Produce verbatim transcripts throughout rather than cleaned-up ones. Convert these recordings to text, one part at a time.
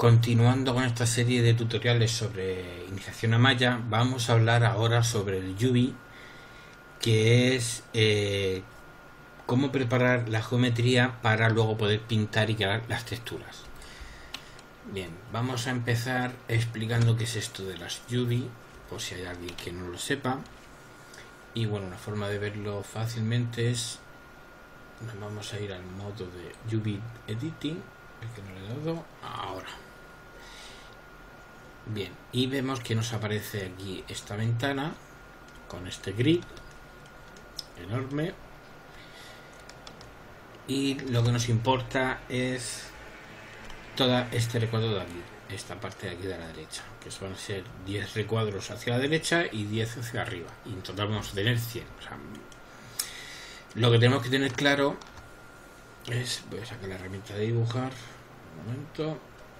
Continuando con esta serie de tutoriales sobre iniciación a Maya, vamos a hablar ahora sobre el U V, que es eh, cómo preparar la geometría para luego poder pintar y crear las texturas. Bien, vamos a empezar explicando qué es esto de las U V, por si hay alguien que no lo sepa. Y bueno, una forma de verlo fácilmente es, nos vamos a ir al modo de U V Editing, el que no le he dado ahora. Bien, y vemos que nos aparece aquí esta ventana con este grid enorme, y lo que nos importa es todo este recuadro de aquí, esta parte de aquí de la derecha, que van a ser diez recuadros hacia la derecha y diez hacia arriba, y en total vamos a tener cien. O sea, lo que tenemos que tener claro es, voy a sacar la herramienta de dibujar un momento,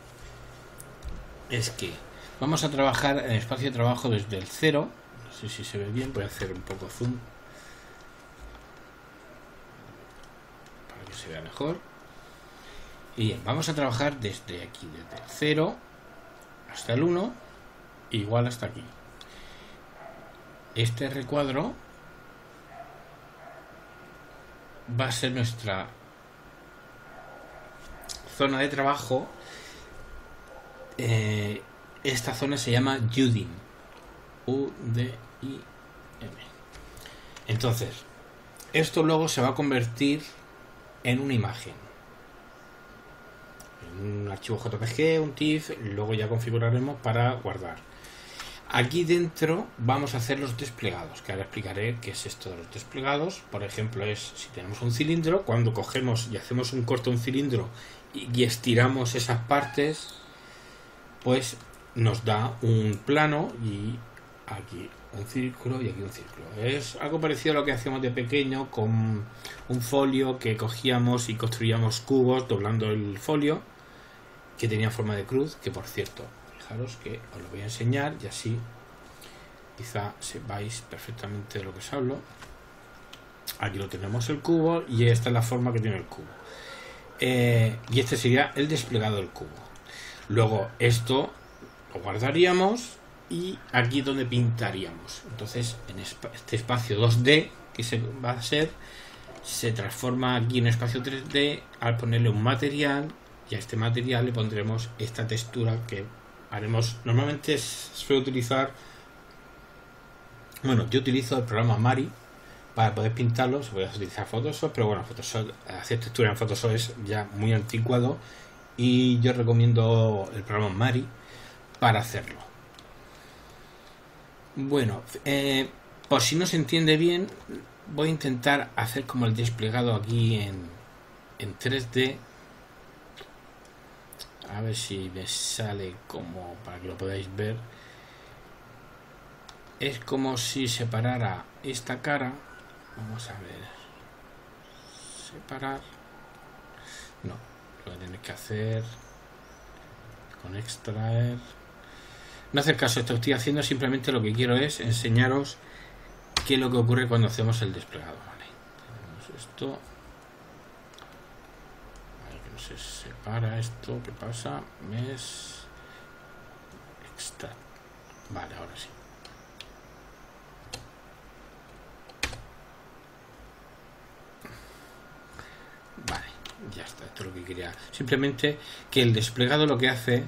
es que vamos a trabajar en el espacio de trabajo desde el cero. No sé si se ve bien, voy a hacer un poco zoom para que se vea mejor. Y bien, vamos a trabajar desde aquí, desde el cero hasta el uno, igual hasta aquí. Este recuadro va a ser nuestra zona de trabajo. Eh, esta zona se llama U D I M, U D I M. Entonces, esto luego se va a convertir en una imagen, en un archivo J P G, un T I F, luego ya configuraremos para guardar. Aquí dentro vamos a hacer los desplegados, que ahora explicaré qué es esto de los desplegados. Por ejemplo, es si tenemos un cilindro, cuando cogemos y hacemos un corte a un cilindro y, y estiramos esas partes, pues nos da un plano, y aquí un círculo y aquí un círculo. Es algo parecido a lo que hacíamos de pequeño con un folio, que cogíamos y construíamos cubos doblando el folio, que tenía forma de cruz, que por cierto, fijaros que os lo voy a enseñar y así quizá sepáis perfectamente de lo que os hablo. Aquí lo tenemos, el cubo, y esta es la forma que tiene el cubo. Eh, y este sería el desplegado del cubo. Luego esto lo guardaríamos y aquí es donde pintaríamos. Entonces en este espacio dos D que se va a ser, se transforma aquí en espacio tres D al ponerle un material, y a este material le pondremos esta textura que haremos. Normalmente suelo utilizar, bueno, yo utilizo el programa Mari para poder pintarlos. Voy a utilizar Photoshop, pero bueno, Photoshop, hacer textura en Photoshop es ya muy anticuado, y yo recomiendo el programa Mari para hacerlo. Bueno, eh, por si no se entiende bien, voy a intentar hacer como el desplegado aquí en, en tres D. A ver si me sale como para que lo podáis ver. Es como si separara esta cara. Vamos a ver. Separar. No, lo que tenéis que hacer con extraer. No hacer caso, esto estoy haciendo, simplemente lo que quiero es enseñaros qué es lo que ocurre cuando hacemos el desplegado. Vale, tenemos esto. Vale, que no se separa esto. ¿Qué pasa? Mes extract. Vale, ahora sí. Vale, ya está. Esto es lo que quería. Simplemente que el desplegado lo que hace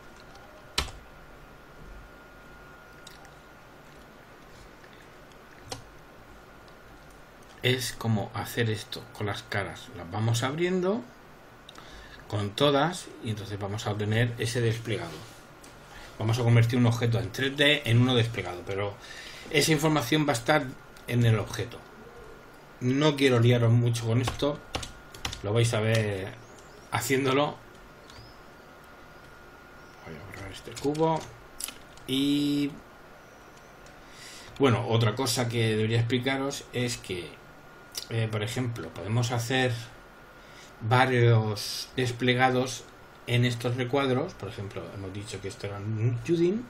es como hacer esto con las caras. Las vamos abriendo con todas, y entonces vamos a obtener ese desplegado. Vamos a convertir un objeto en tres D en uno desplegado, pero esa información va a estar en el objeto. No quiero liaros mucho con esto, lo vais a ver haciéndolo. Voy a borrar este cubo. Y bueno, otra cosa que debería explicaros es que eh, por ejemplo, podemos hacer varios desplegados en estos recuadros. Por ejemplo, hemos dicho que esto era un U D I M.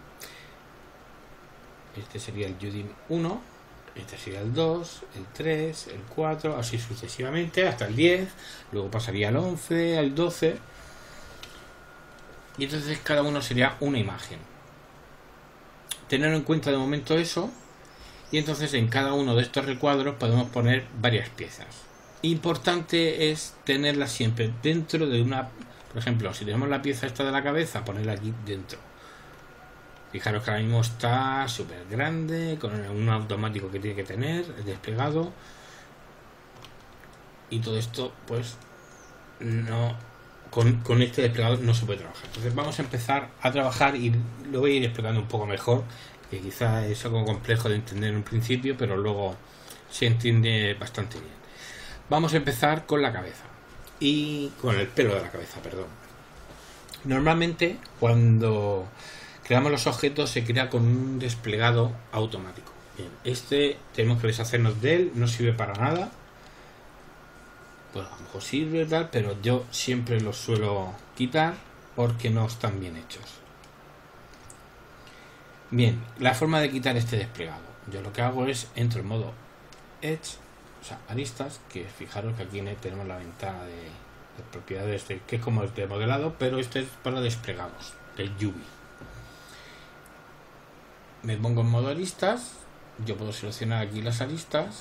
Este sería el U D I M uno, este sería el dos, el tres, el cuatro, así sucesivamente hasta el diez. Luego pasaría al once, al doce. y entonces cada uno sería una imagen. Tener en cuenta de momento eso, y entonces en cada uno de estos recuadros podemos poner varias piezas. Importante es tenerlas siempre dentro de una, por ejemplo, si tenemos la pieza esta de la cabeza, ponerla aquí dentro. Fijaros que ahora mismo está súper grande, con un automático que tiene que tener, el desplegado. Y todo esto, pues, no con, con este desplegado no se puede trabajar. Entonces vamos a empezar a trabajar y lo voy a ir explicando un poco mejor, que quizá es algo complejo de entender en un principio, pero luego se entiende bastante bien. Vamos a empezar con la cabeza y con el pelo de la cabeza, perdón. Normalmente cuando creamos los objetos se crea con un desplegado automático. Bien, este tenemos que deshacernos de él, no sirve para nada. Pues a lo mejor sirve tal, pero yo siempre los suelo quitar porque no están bien hechos. Bien, la forma de quitar este desplegado. Yo lo que hago es entro en modo Edge, o sea, aristas, que fijaros que aquí tenemos la ventana de, de propiedades de, que es como el de modelado, pero este es para desplegados, del U V. Me pongo en modo aristas, yo puedo seleccionar aquí las aristas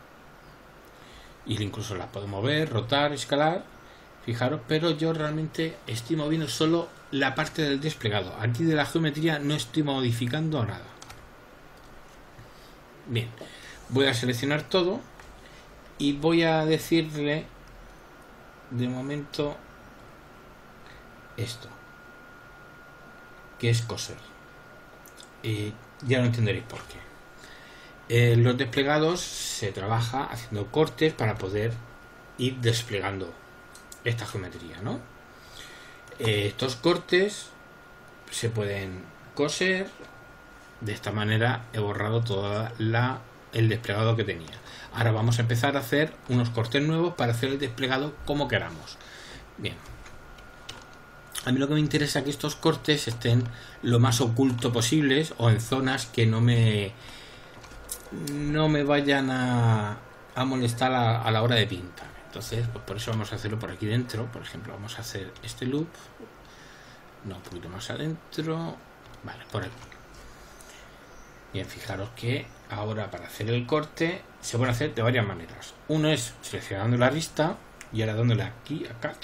y incluso las puedo mover, rotar, escalar, fijaros, pero yo realmente estoy moviendo solo la parte del desplegado. Aquí de la geometría no estoy modificando nada. Bien, voy a seleccionar todo y voy a decirle de momento esto, que es coser. Y ya lo entenderéis por qué. Eh, los desplegados se trabaja haciendo cortes para poder ir desplegando esta geometría, ¿no? Eh, estos cortes se pueden coser. De esta manera he borrado todo la, el desplegado que tenía. Ahora vamos a empezar a hacer unos cortes nuevos para hacer el desplegado como queramos. Bien. A mí lo que me interesa es que estos cortes estén lo más oculto posibles o en zonas que no me no me vayan a, a molestar a, a la hora de pintar. Entonces, pues por eso vamos a hacerlo por aquí dentro. Por ejemplo, vamos a hacer este loop. No, un poquito más adentro. Vale, por aquí. Bien, fijaros que ahora para hacer el corte se puede hacer de varias maneras. Uno es seleccionando la arista y ahora dándole aquí a Cut.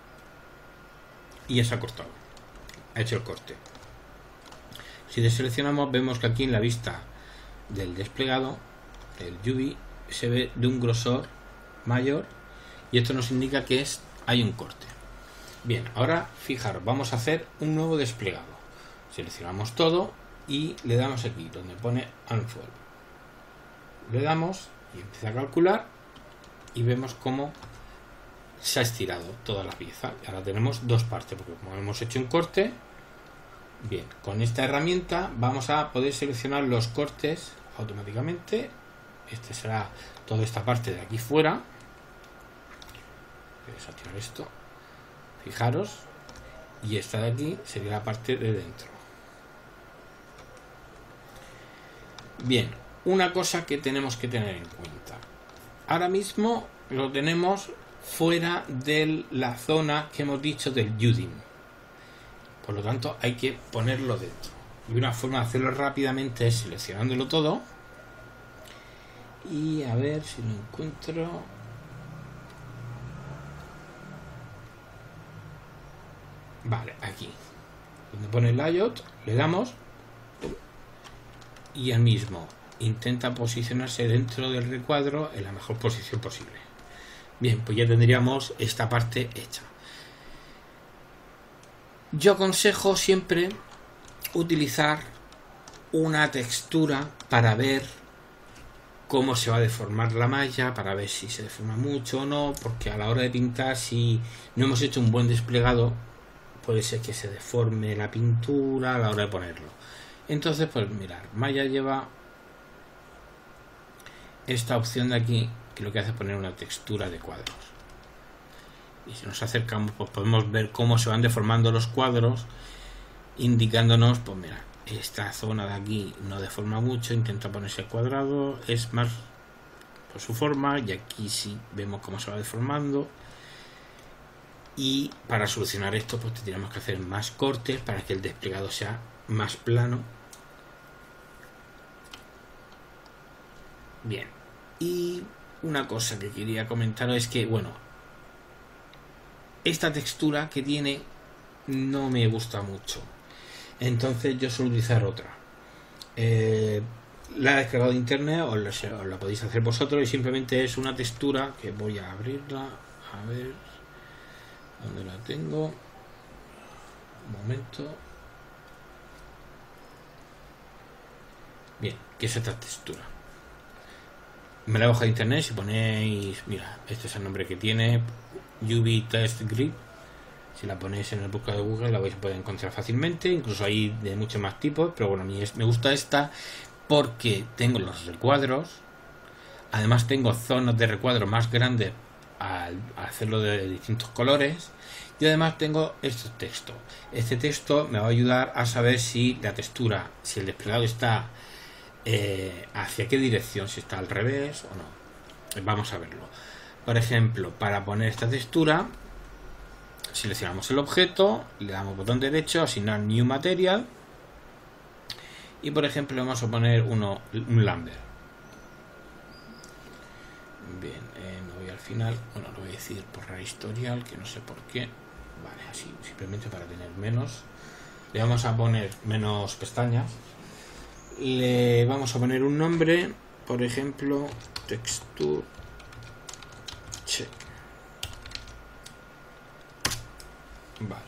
Y ya se ha cortado. Ha hecho el corte. Si deseleccionamos, vemos que aquí en la vista del desplegado, el U V, se ve de un grosor mayor y esto nos indica que es hay un corte. Bien, ahora fijaros, vamos a hacer un nuevo desplegado. Seleccionamos todo y le damos aquí donde pone Unfold. Le damos y empieza a calcular y vemos cómo se ha estirado toda la pieza. Y ahora tenemos dos partes porque como hemos hecho un corte, bien, con esta herramienta vamos a poder seleccionar los cortes automáticamente. Este será toda esta parte de aquí fuera. Voy a desactivar esto. Fijaros. Y esta de aquí sería la parte de dentro. Bien, una cosa que tenemos que tener en cuenta. Ahora mismo lo tenemos fuera de la zona que hemos dicho del U D I M. Por lo tanto, hay que ponerlo dentro. Y una forma de hacerlo rápidamente es seleccionándolo todo. Y a ver si lo encuentro. Vale, aquí. Donde pone layout, le damos. Y al mismo intenta posicionarse dentro del recuadro en la mejor posición posible. Bien, pues ya tendríamos esta parte hecha. Yo aconsejo siempre utilizar una textura para ver cómo se va a deformar la malla, para ver si se deforma mucho o no, porque a la hora de pintar, si no hemos hecho un buen desplegado, puede ser que se deforme la pintura a la hora de ponerlo. Entonces, pues mirar, malla lleva esta opción de aquí, que lo que hace es poner una textura de cuadros. Y si nos acercamos, pues podemos ver cómo se van deformando los cuadros, indicándonos, pues mira, esta zona de aquí no deforma mucho, intenta ponerse cuadrado, es más por su forma, y aquí sí vemos cómo se va deformando. Y para solucionar esto, pues tendríamos que hacer más cortes para que el desplegado sea más plano. Bien, y una cosa que quería comentaros es que, bueno, esta textura que tiene no me gusta mucho, entonces yo suelo utilizar otra. Eh, la he descargado de internet, os la, os la podéis hacer vosotros, y simplemente es una textura que voy a abrirla, a ver dónde la tengo, un momento. Bien, ¿qué es esta textura? Me la he bajado de internet. Si ponéis, mira, este es el nombre que tiene, U V Test Grip. Si la ponéis en el buscador de Google la vais a poder encontrar fácilmente. Incluso hay de muchos más tipos, pero bueno, a mí es, me gusta esta porque tengo los recuadros. Además tengo zonas de recuadro más grandes al hacerlo de distintos colores. Y además tengo este texto. Este texto me va a ayudar a saber si la textura, si el desplegado está eh, hacia qué dirección, si está al revés o no. Vamos a verlo. Por ejemplo, para poner esta textura, seleccionamos el objeto, le damos botón derecho, asignar New Material, y por ejemplo vamos a poner uno, un Lambert. Bien, eh, me voy al final, bueno, lo voy a decir por la historial, que no sé por qué. Vale, así, simplemente para tener menos. Le vamos a poner menos pestañas. Le vamos a poner un nombre, por ejemplo, Texture Check. Vale.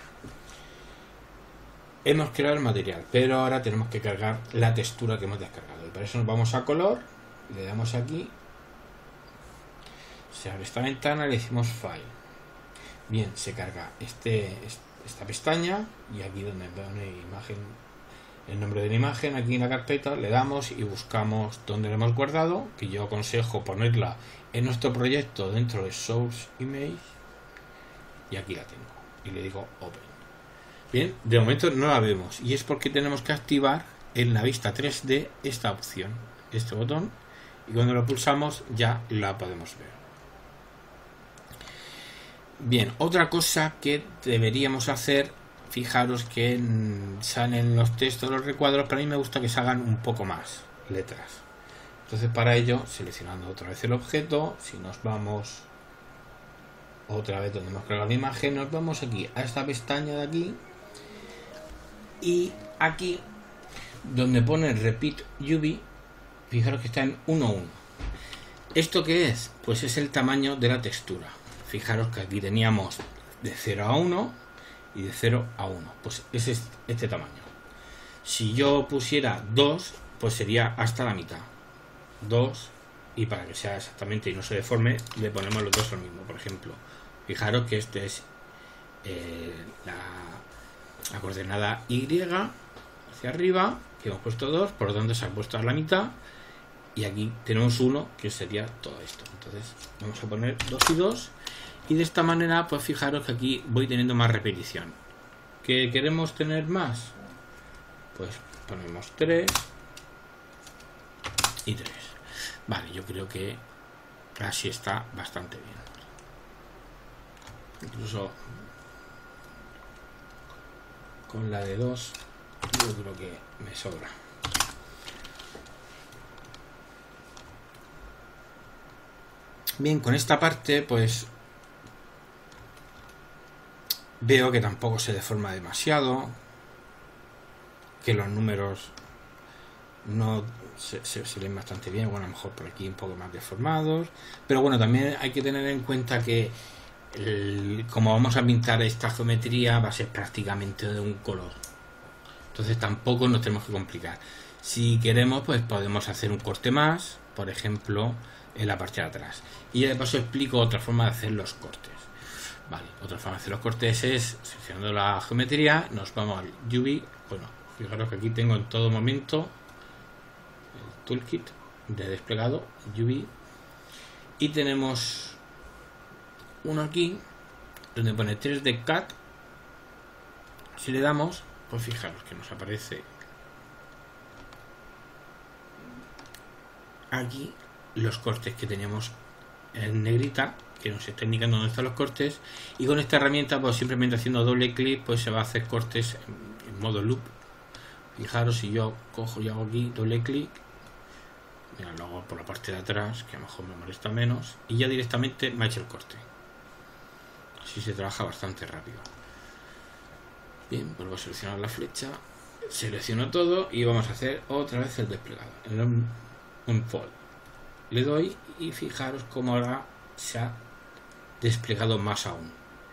Hemos creado el material, pero ahora tenemos que cargar la textura que hemos descargado. Y para eso nos vamos a color, le damos aquí, se abre esta ventana, le decimos File. Bien, se carga este, esta pestaña, y aquí donde pone imagen, el nombre de la imagen, aquí en la carpeta, le damos y buscamos donde la hemos guardado, que yo aconsejo ponerla en nuestro proyecto dentro de Source Image, y aquí la tengo. Y le digo Open. Bien, de momento no la vemos, y es porque tenemos que activar en la vista tres D esta opción, este botón, y cuando lo pulsamos ya la podemos ver. Bien, otra cosa que deberíamos hacer, fijaros que salen los textos, los recuadros, pero a mí me gusta que salgan un poco más letras. Entonces para ello, seleccionando otra vez el objeto, si nos vamos otra vez donde hemos cargado la imagen, nos vamos aquí a esta pestaña de aquí, y aquí donde pone Repeat U V, fijaros que está en uno uno. ¿Esto qué es? Pues es el tamaño de la textura. Fijaros que aquí teníamos de cero a uno y de cero a uno, pues es este tamaño. Si yo pusiera dos, pues sería hasta la mitad, dos, y para que sea exactamente y no se deforme, le ponemos los dos al mismo. Por ejemplo, fijaros que este es eh, la, la coordenada Y hacia arriba, que hemos puesto dos, por lo tanto se ha puesto a la mitad, y aquí tenemos uno, que sería todo esto. Entonces vamos a poner dos y dos, y de esta manera, pues fijaros que aquí voy teniendo más repetición. ¿Que queremos tener más? Pues ponemos tres y tres. Vale, yo creo que así está bastante bien. Incluso con la de dos yo creo que me sobra. Bien, con esta parte pues veo que tampoco se deforma demasiado, que los números no se, se, se leen bastante bien. Bueno, a lo mejor por aquí un poco más deformados, pero bueno, también hay que tener en cuenta que el, como vamos a pintar esta geometría, va a ser prácticamente de un color, entonces tampoco nos tenemos que complicar. Si queremos, pues podemos hacer un corte más, por ejemplo en la parte de atrás, y ya de paso explico otra forma de hacer los cortes. Vale, otra forma de hacer los cortes es seleccionando la geometría, nos vamos al U V. Bueno, fijaros que aquí tengo en todo momento el toolkit de desplegado U V, y tenemos uno aquí donde pone tres D C A D. Si le damos, pues fijaros que nos aparece aquí los cortes que teníamos en negrita que nos está indicando dónde están los cortes, y con esta herramienta pues simplemente haciendo doble clic pues se va a hacer cortes en, en modo loop. Fijaros, si yo cojo y hago aquí doble clic, mira, lo hago por la parte de atrás, que a lo mejor me molesta menos, y ya directamente me ha hecho el corte. Así se trabaja bastante rápido. Bien, vuelvo a seleccionar la flecha, selecciono todo y vamos a hacer otra vez el desplegado. En un, un fold le doy y fijaros cómo ahora se ha desplegado más aún.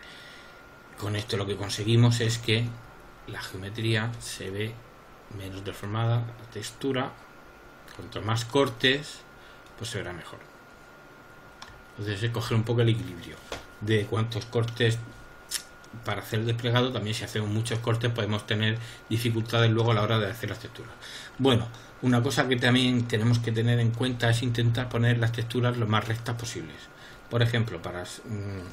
Con esto lo que conseguimos es que la geometría se ve menos deformada, la textura, cuanto más cortes pues se verá mejor. Entonces es coger un poco el equilibrio de cuántos cortes. Para hacer el desplegado también, si hacemos muchos cortes podemos tener dificultades luego a la hora de hacer las texturas. Bueno, una cosa que también tenemos que tener en cuenta es intentar poner las texturas lo más rectas posibles. Por ejemplo, para mmm,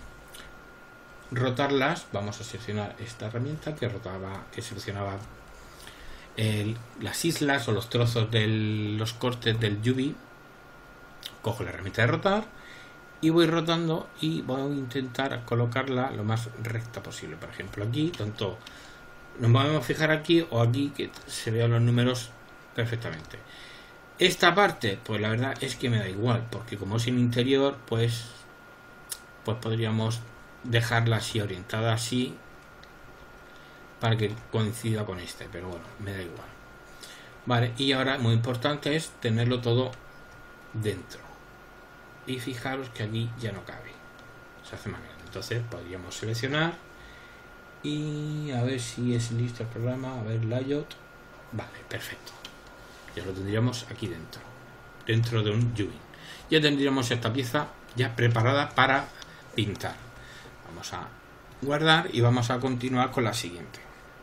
rotarlas vamos a seleccionar esta herramienta que rotaba, que seleccionaba el, las islas o los trozos de los cortes del U V. Cojo la herramienta de rotar y voy rotando y voy a intentar colocarla lo más recta posible. Por ejemplo, aquí, tanto nos vamos a fijar aquí o aquí, que se vean los números perfectamente. Esta parte, pues la verdad es que me da igual, porque como es en interior, pues, pues podríamos dejarla así, orientada así, para que coincida con este, pero bueno, me da igual. Vale, y ahora muy importante es tenerlo todo dentro. Y fijaros que aquí ya no cabe, se hace más grande. Entonces podríamos seleccionar y a ver si es listo el programa. A ver, layout. Vale, perfecto. Ya lo tendríamos aquí dentro, dentro de un U V. Ya tendríamos esta pieza ya preparada para pintar. Vamos a guardar y vamos a continuar con la siguiente.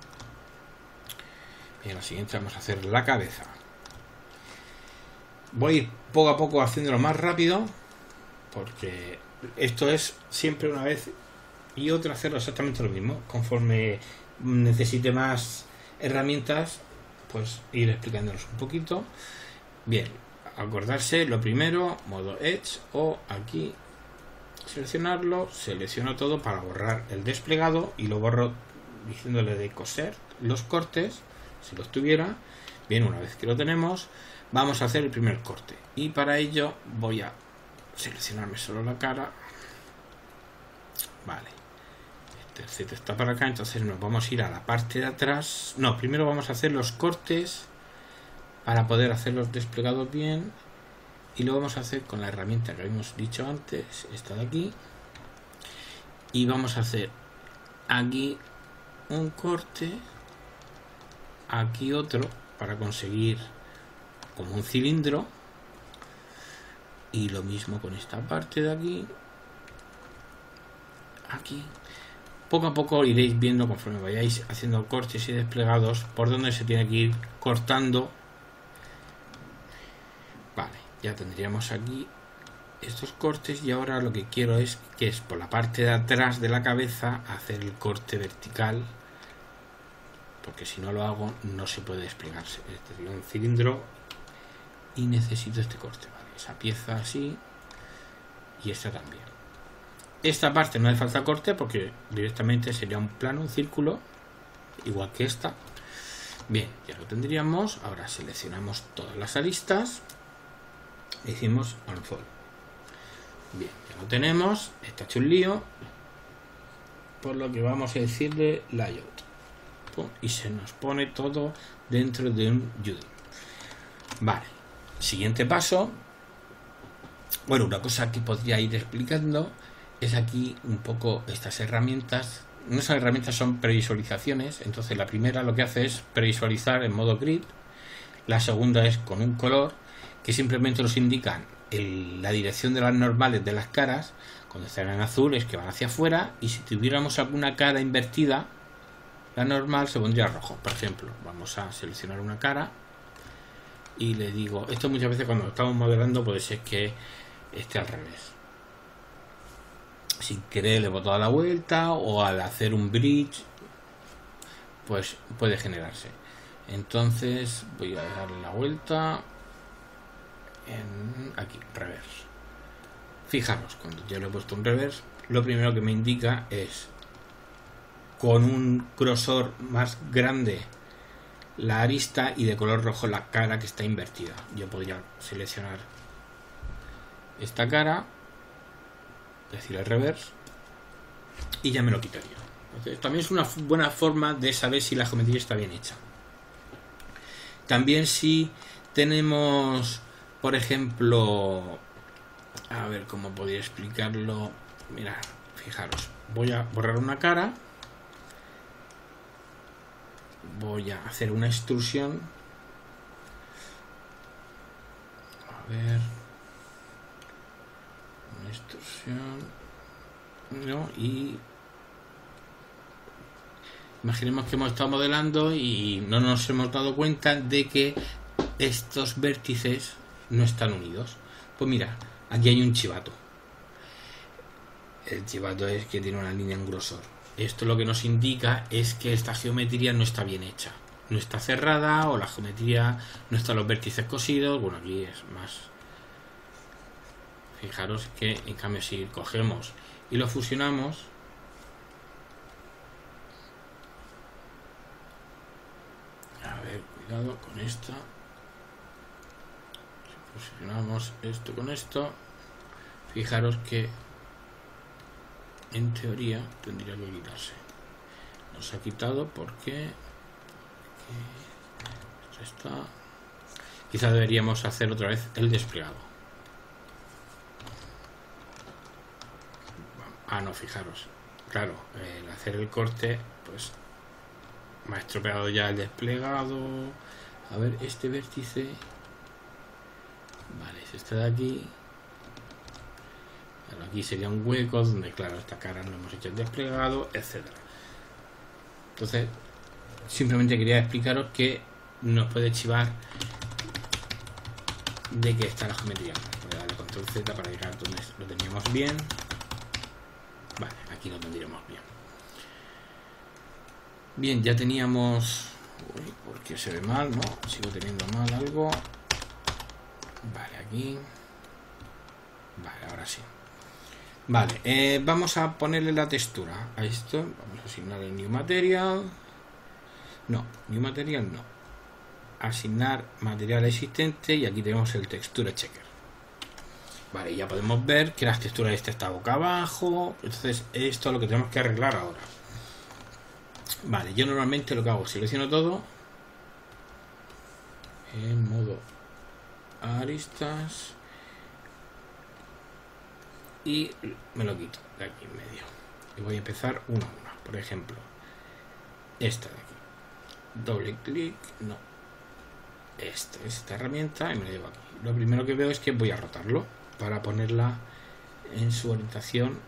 Bien, la siguiente vamos a hacer la cabeza. Voy a ir poco a poco haciéndolo más rápido, porque esto es siempre una vez y otra hacerlo exactamente lo mismo. Conforme necesite más herramientas, pues ir explicándolos un poquito. Bien, acordarse lo primero, modo Edge, o aquí seleccionarlo, selecciono todo para borrar el desplegado y lo borro diciéndole de coser los cortes, si los tuviera. Bien, una vez que lo tenemos, vamos a hacer el primer corte, y para ello voy a seleccionarme solo la cara. Vale, este Z está para acá, entonces nos vamos a ir a la parte de atrás. No, primero vamos a hacer los cortes para poder hacer los desplegados bien, y lo vamos a hacer con la herramienta que habíamos dicho antes, esta de aquí, y vamos a hacer aquí un corte, aquí otro, para conseguir como un cilindro. Y lo mismo con esta parte de aquí, aquí. Poco a poco iréis viendo, conforme vayáis haciendo cortes y desplegados, por donde se tiene que ir cortando. Vale, ya tendríamos aquí estos cortes, y ahora lo que quiero es que es por la parte de atrás de la cabeza hacer el corte vertical, porque si no lo hago no se puede desplegarse. Este sería un cilindro y necesito este corte. Esa pieza así y esta también. Esta parte no hace falta corte porque directamente sería un plano, un círculo, igual que esta. Bien, ya lo tendríamos. Ahora seleccionamos todas las aristas, decimos unfold. Bien, ya lo tenemos. Está hecho un lío, por lo que vamos a decirle layout. Pum, y se nos pone todo dentro de un U V. Vale, siguiente paso. Bueno, una cosa que podría ir explicando es aquí un poco estas herramientas. No son herramientas, son previsualizaciones. Entonces la primera lo que hace es previsualizar en modo grid. La segunda es con un color, que simplemente nos indican el, la dirección de las normales de las caras. Cuando están en azul es que van hacia afuera, y si tuviéramos alguna cara invertida, la normal se pondría rojo. Por ejemplo, vamos a seleccionar una cara y le digo, esto muchas veces cuando estamos modelando puede ser que esté al revés. Sin querer le boto a la vuelta, o al hacer un bridge pues puede generarse. Entonces voy a darle la vuelta en aquí, reverse. Fijaros, cuando yo le he puesto un reverse, lo primero que me indica es con un grosor más grande la arista y de color rojo la cara que está invertida. Yo podría seleccionar esta cara, decir el reverse, y ya me lo quitaría. Entonces, también es una buena forma de saber si la geometría está bien hecha. También si tenemos, por ejemplo, a ver cómo podría explicarlo. Mirad, fijaros, voy a borrar una cara, voy a hacer una extrusión, a ver, una extrusión, no, y imaginemos que hemos estado modelando y no nos hemos dado cuenta de que estos vértices no están unidos. Pues mira, aquí hay un chivato. El chivato es que tiene una línea en grosor. Esto lo que nos indica es que esta geometría no está bien hecha. No está cerrada, o la geometría no están los vértices cosidos. Bueno, aquí es más. Fijaros que en cambio si cogemos y lo fusionamos, a ver, cuidado con esta. Si fusionamos esto con esto, fijaros que en teoría tendría que quitarse. Nos ha quitado porque esto está. Quizá deberíamos hacer otra vez el desplegado. Ah, no, fijaros. Claro, el hacer el corte, pues me ha estropeado ya el desplegado. A ver, este vértice. Vale, es este de aquí. Claro, aquí sería un hueco donde, claro, esta cara no hemos hecho el desplegado, etcétera. Entonces, simplemente quería explicaros que nos puede chivar de que está la geometría. Voy a darle control Z para llegar donde lo teníamos bien. Vale, aquí lo tendríamos bien. Bien, ya teníamos... Uy, ¿por qué se ve mal? No, sigo teniendo mal algo. Vale, aquí. Vale, ahora sí. Vale, eh, vamos a ponerle la textura a esto. Vamos a asignar el New Material. No, New Material no. Asignar material existente y aquí tenemos el Texture Checker. Vale, ya podemos ver que la textura de este está boca abajo. Entonces esto es lo que tenemos que arreglar ahora. Vale, yo normalmente lo que hago, selecciono todo en modo aristas y me lo quito de aquí en medio y voy a empezar uno a uno. Por ejemplo, esta de aquí, doble clic, no, esta es esta herramienta y me la llevo aquí. Lo primero que veo es que voy a rotarlo para ponerla en su orientación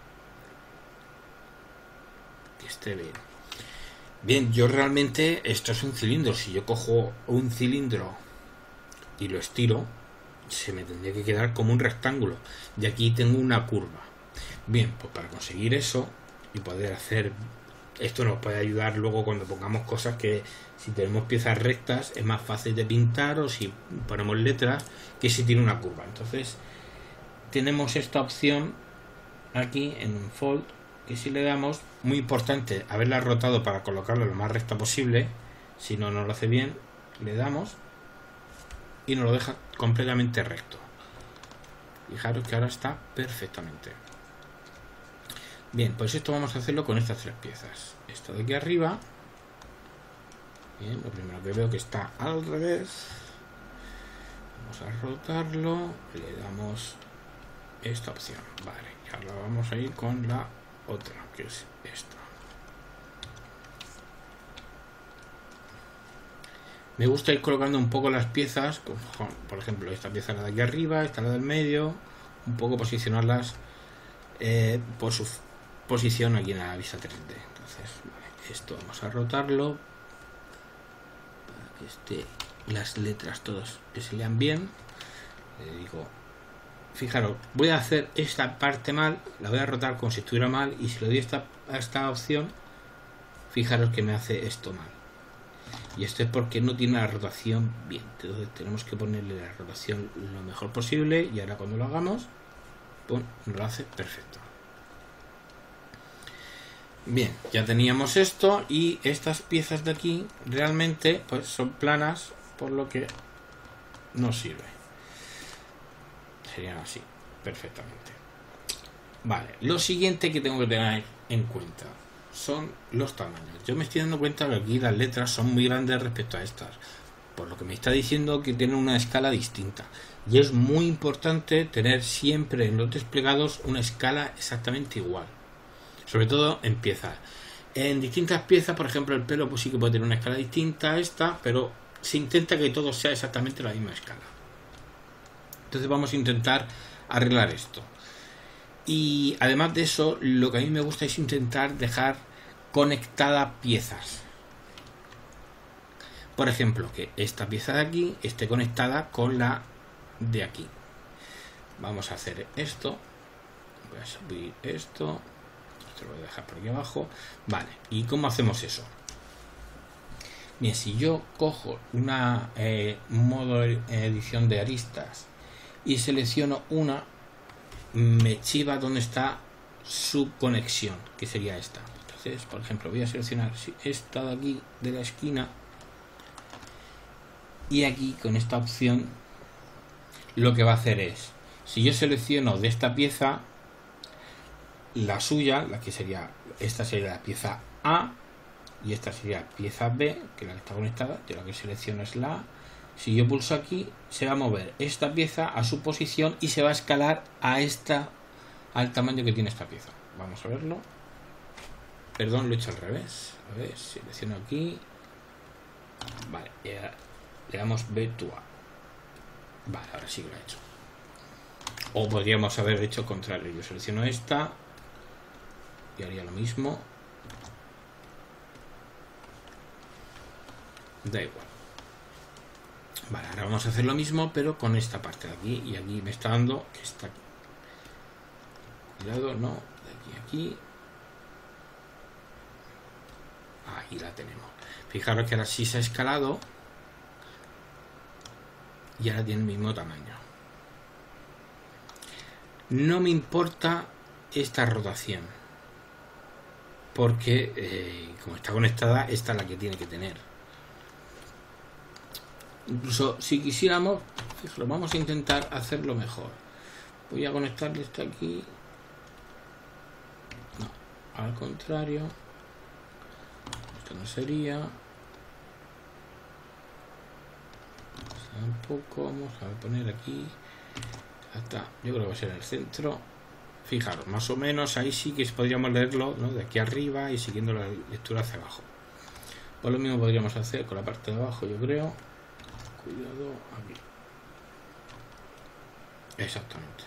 que esté bien. Bien, yo realmente esto es un cilindro. Si yo cojo un cilindro y lo estiro, se me tendría que quedar como un rectángulo. Y aquí tengo una curva. Bien, pues para conseguir eso y poder hacer esto nos puede ayudar luego cuando pongamos cosas que si tenemos piezas rectas es más fácil de pintar, o si ponemos letras, que si tiene una curva. Entonces tenemos esta opción aquí en un fold, que si le damos, muy importante haberla rotado para colocarlo lo más recta posible, si no, no lo hace bien. Le damos y nos lo deja completamente recto. Fijaros que ahora está perfectamente bien. Pues esto vamos a hacerlo con estas tres piezas. Esto de aquí arriba, bien, lo primero que veo que está al revés, vamos a rotarlo, le damos esta opción. Vale, y ahora vamos a ir con la otra, que es esta. Me gusta ir colocando un poco las piezas, como, por ejemplo, esta pieza la de aquí arriba, esta la del medio, un poco posicionarlas eh, por su posición aquí en la vista tres D. Entonces, vale, esto vamos a rotarlo para que esté las letras todas que se lean bien. Le digo, fijaros, voy a hacer esta parte mal, la voy a rotar como si estuviera mal, y si le doy esta, a esta opción, fijaros que me hace esto mal. Y esto es porque no tiene la rotación bien. Entonces tenemos que ponerle la rotación lo mejor posible. Y ahora cuando lo hagamos, pum, lo hace perfecto. Bien, ya teníamos esto y estas piezas de aquí realmente pues son planas, por lo que nos sirve. Serían así, perfectamente. Vale, lo siguiente que tengo que tener en cuenta son los tamaños. Yo me estoy dando cuenta que aquí las letras son muy grandes respecto a estas, por lo que me está diciendo que tienen una escala distinta. Y es muy importante tener siempre en los desplegados una escala exactamente igual. Sobre todo en piezas. En distintas piezas, por ejemplo, el pelo pues sí que puede tener una escala distinta a esta, pero se intenta que todo sea exactamente la misma escala. Entonces vamos a intentar arreglar esto. Y además de eso, lo que a mí me gusta es intentar dejar conectadas piezas. Por ejemplo, que esta pieza de aquí esté conectada con la de aquí. Vamos a hacer esto. Voy a subir esto. Esto lo voy a dejar por aquí abajo. Vale, ¿y cómo hacemos eso? Bien, si yo cojo una eh, modo edición de aristas y selecciono una, me chiva donde está su conexión, que sería esta. Entonces, por ejemplo, voy a seleccionar esta de aquí de la esquina y aquí con esta opción lo que va a hacer es, si yo selecciono de esta pieza la suya, la que sería, esta sería la pieza A y esta sería pieza B, que es la que está conectada, yo la que selecciono es la A. Si yo pulso aquí, se va a mover esta pieza a su posición y se va a escalar a esta, al tamaño que tiene esta pieza. Vamos a verlo. Perdón, lo he hecho al revés. A ver, selecciono aquí. Vale, y ahora le damos B to A. Vale, ahora sí que lo he hecho. O podríamos haber hecho contrario. Yo selecciono esta y haría lo mismo. Da igual. Vale, ahora vamos a hacer lo mismo, pero con esta parte de aquí. Y aquí me está dando que está aquí. Cuidado, no. De aquí a aquí. Ahí la tenemos. Fijaros que ahora sí se ha escalado. Y ahora tiene el mismo tamaño. No me importa esta rotación. Porque, eh, como está conectada, esta es la que tiene que tener. Incluso si quisiéramos, fijaros, vamos a intentar hacerlo mejor. Voy a conectarle esto aquí. No, al contrario. Esto no sería. Tampoco. Vamos a poner aquí. Hasta, yo creo que va a ser el centro. Fijaros, más o menos ahí sí que podríamos leerlo, ¿no? De aquí arriba y siguiendo la lectura hacia abajo. Pues lo mismo podríamos hacer con la parte de abajo, yo creo. Cuidado, aquí. Exactamente.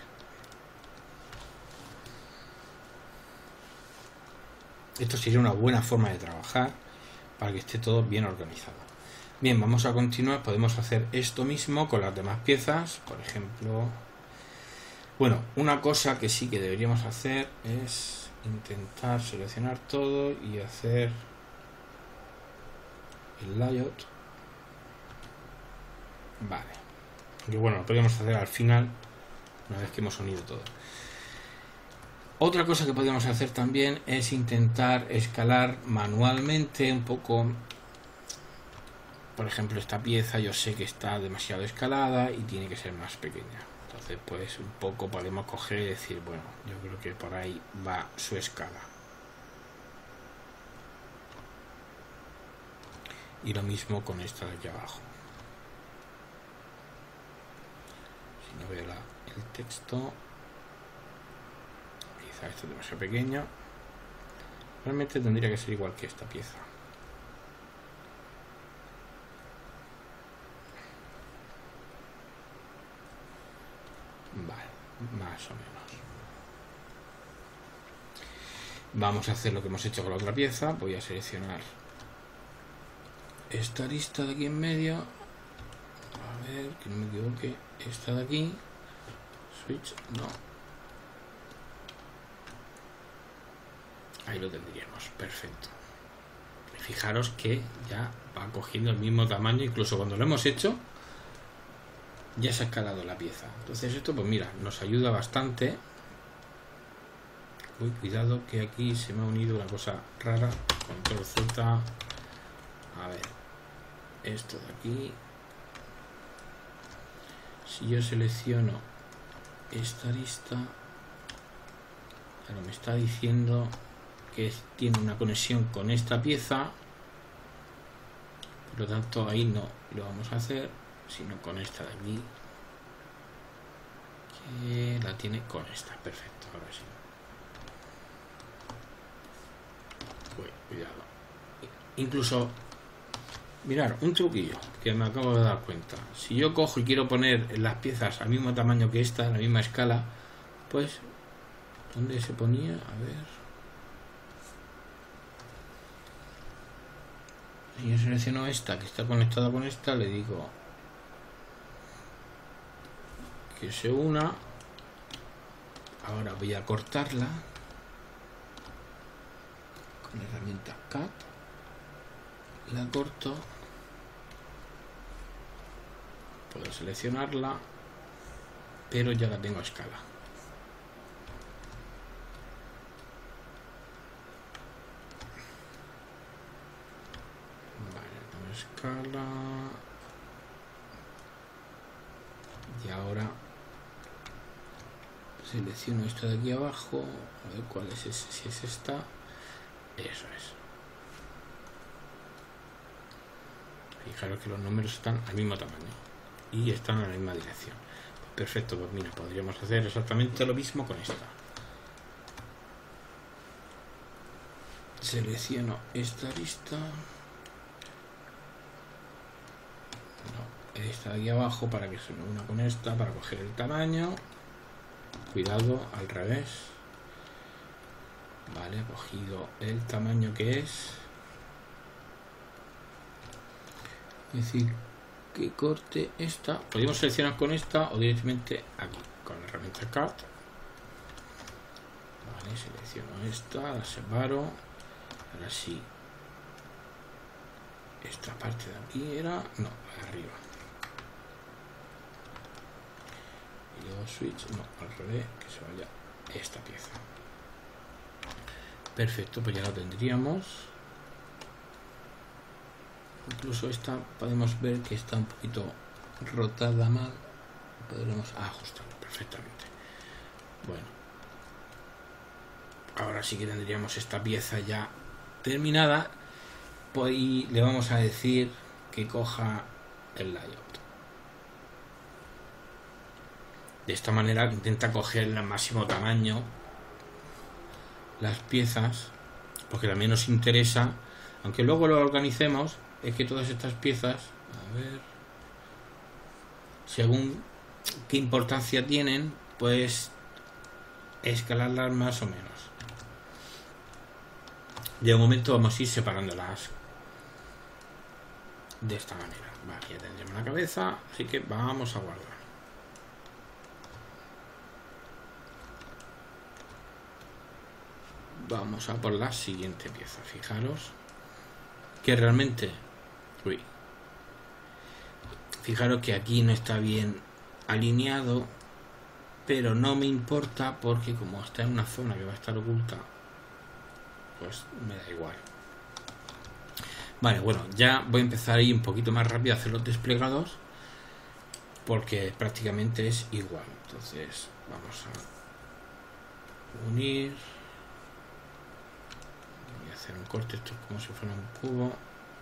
Esto sería una buena forma de trabajar para que esté todo bien organizado. Bien, vamos a continuar. Podemos hacer esto mismo con las demás piezas. Por ejemplo, bueno, una cosa que sí que deberíamos hacer es intentar seleccionar todo y hacer el layout. Vale. Que bueno, lo podríamos hacer al final, una vez que hemos unido todo. Otra cosa que podemos hacer también es intentar escalar manualmente un poco. Por ejemplo, esta pieza yo sé que está demasiado escalada y tiene que ser más pequeña. Entonces, pues un poco podemos coger y decir, bueno, yo creo que por ahí va su escala. Y lo mismo con esta de aquí abajo. Si no veo la, el texto, quizá esto es demasiado pequeño. Realmente tendría que ser igual que esta pieza. Vale, más o menos. Vamos a hacer lo que hemos hecho con la otra pieza. Voy a seleccionar esta lista de aquí en medio. A ver, que no me equivoque. Esta de aquí. Switch, no. Ahí lo tendríamos, perfecto. Fijaros que ya va cogiendo el mismo tamaño, incluso cuando lo hemos hecho ya se ha escalado la pieza. Entonces esto, pues mira, nos ayuda bastante Uy, cuidado que aquí se me ha unido una cosa rara. Control Z. A ver, esto de aquí. Si yo selecciono esta lista, claro, me está diciendo que tiene una conexión con esta pieza, por lo tanto ahí no lo vamos a hacer, sino con esta de aquí, que la tiene con esta. Perfecto, ahora sí. Uy, cuidado. Incluso, mirar, un truquillo que me acabo de dar cuenta. Si yo cojo y quiero poner las piezas al mismo tamaño que esta, a la misma escala, pues, ¿dónde se ponía? A ver. Si yo selecciono esta, que está conectada con esta, le digo que se una. Ahora voy a cortarla con la herramienta Cut. La corto. Puedo seleccionarla, pero ya la tengo a escala. Vale, tengo escala. Y ahora selecciono esto de aquí abajo. A ver cuál es ese, si es esta. Eso es. Fijaros que los números están al mismo tamaño y están en la misma dirección. Perfecto, pues mira, podríamos hacer exactamente lo mismo con esta. Selecciono esta lista. No, esta de aquí abajo para que se me una con esta, para coger el tamaño. Cuidado, al revés. Vale, he cogido el tamaño que es. Es decir, que corte esta. Podemos seleccionar con esta o directamente aquí, con la herramienta Cut. Vale, selecciono esta, la separo. Ahora sí. Esta parte de aquí era. No, arriba. Y luego switch. No, al revés, que se vaya esta pieza. Perfecto, pues ya lo tendríamos. Incluso esta podemos ver que está un poquito rotada mal. Podremos ajustarlo perfectamente. Bueno, ahora sí que tendríamos esta pieza ya terminada. Pues, y le vamos a decir que coja el layout. De esta manera intenta coger el máximo tamaño las piezas, porque también nos interesa, aunque luego lo organicemos, es que todas estas piezas, a ver, según qué importancia tienen, pues escalarlas más o menos. De momento vamos a ir separándolas de esta manera. Vale, ya tendremos la cabeza, así que vamos a guardar. Vamos a por la siguiente pieza. Fijaros que realmente, uy, fijaros que aquí no está bien alineado, pero no me importa porque como está en una zona que va a estar oculta, pues me da igual. Vale, bueno, ya voy a empezar ahí un poquito más rápido a hacer los desplegados porque prácticamente es igual. Entonces vamos a unir. Voy a hacer un corte, esto es como si fuera un cubo.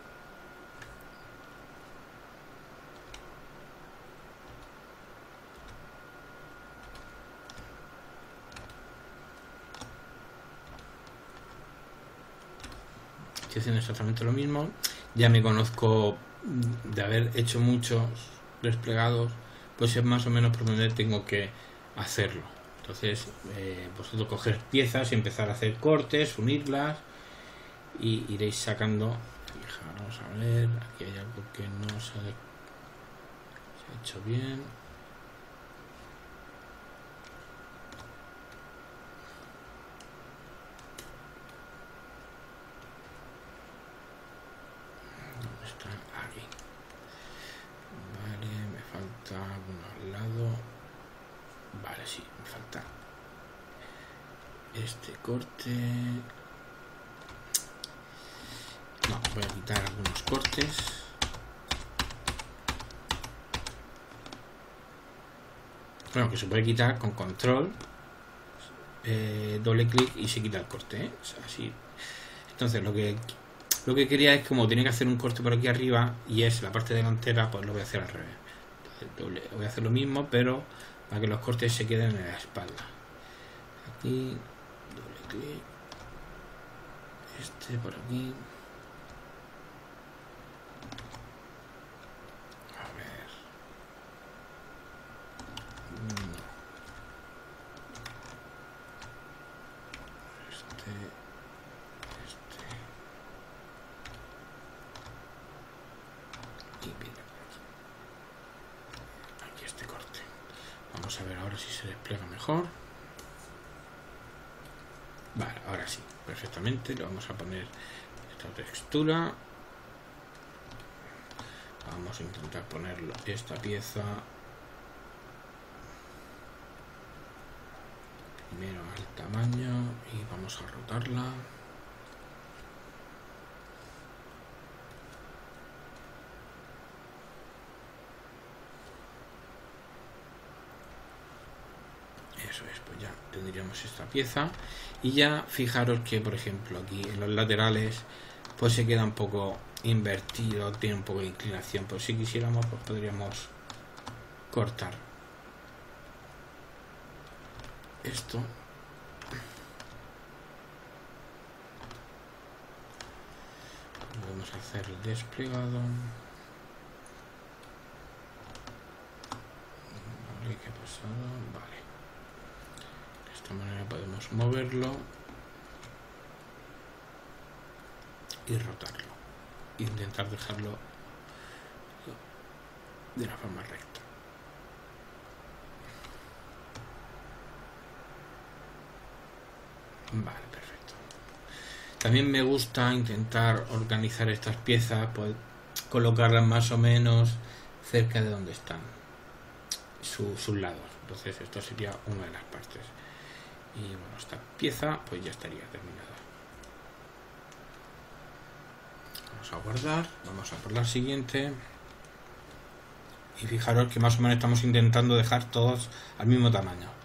Estoy haciendo exactamente lo mismo. Ya me conozco de haber hecho muchos desplegados, pues es más o menos por donde tengo que hacerlo. Entonces eh, vosotros coger piezas y empezar a hacer cortes, unirlas y iréis sacando. Fijaros, a ver, aquí hay algo que no se ha, se ha hecho bien. ¿Dónde está? Aquí. Vale, me falta uno al lado. Vale, sí, me falta este corte. No, voy a quitar algunos cortes. Bueno, que se puede quitar con control, eh, doble clic y se quita el corte, ¿eh? O sea, así. Entonces lo que lo que quería es, como tenía que hacer un corte por aquí arriba y es la parte delantera, pues lo voy a hacer al revés. Entonces, doble, voy a hacer lo mismo, pero para que los cortes se queden en la espalda. Aquí, doble clic, este por aquí. A ver, no. Este, este y mira, aquí este corte. Vamos a ver ahora si se despliega mejor. Vale, ahora sí, perfectamente. Le vamos a poner esta textura. Vamos a intentar ponerlo esta pieza primero al tamaño y vamos a rotarla. Eso es, pues ya tendríamos esta pieza. Y ya fijaros que, por ejemplo, aquí en los laterales pues se queda un poco invertido, tiene un poco de inclinación. Pues si quisiéramos, pues podríamos cortar esto. Vamos a hacer el desplegado. Vale, ¿qué ha pasado? Vale. De esta manera podemos moverlo y rotarlo. Intentar dejarlo de una forma recta. Vale, perfecto. También me gusta intentar organizar estas piezas, pues colocarlas más o menos cerca de donde están su, sus lados. Entonces esto sería una de las partes. Y bueno, esta pieza pues ya estaría terminada. Vamos a guardar, vamos a por la siguiente. Y fijaros que más o menos estamos intentando dejar todos al mismo tamaño.